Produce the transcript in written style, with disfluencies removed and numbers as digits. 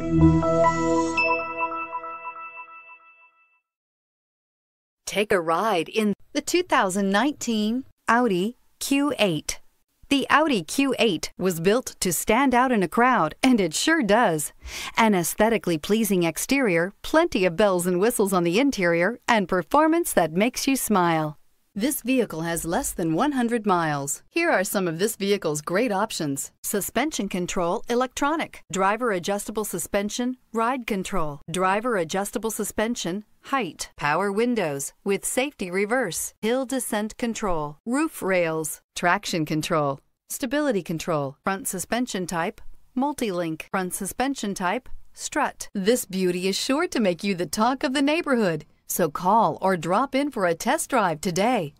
Take a ride in the 2019 Audi Q8. The Audi Q8 was built to stand out in a crowd, and it sure does. An aesthetically pleasing exterior, plenty of bells and whistles on the interior, and performance that makes you smile. This vehicle has less than 100 miles. Here are some of this vehicle's great options: suspension control, electronic, driver adjustable suspension, ride control, driver adjustable suspension, height, power windows with safety reverse, hill descent control, roof rails, traction control, stability control, front suspension type, multi-link, front suspension type, strut. This beauty is sure to make you the talk of the neighborhood. So call or drop in for a test drive today.